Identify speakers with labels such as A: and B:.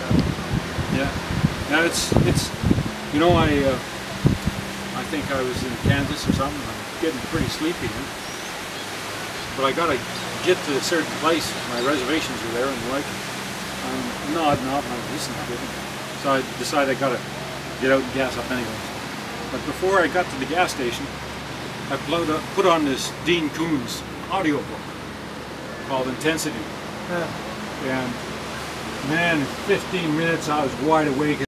A: Yeah. Now it's you know, I think I was in Kansas or something. I'm getting pretty sleepy now. But I gotta get to a certain place. My reservations are there, and like I'm nodding off and I'm listening to it. So I decided I gotta get out and gas up anyway. But before I got to the gas station, I put on this Dean Koontz audiobook called Intensity.
B: Yeah.
A: And man, in 15 minutes I was wide awake.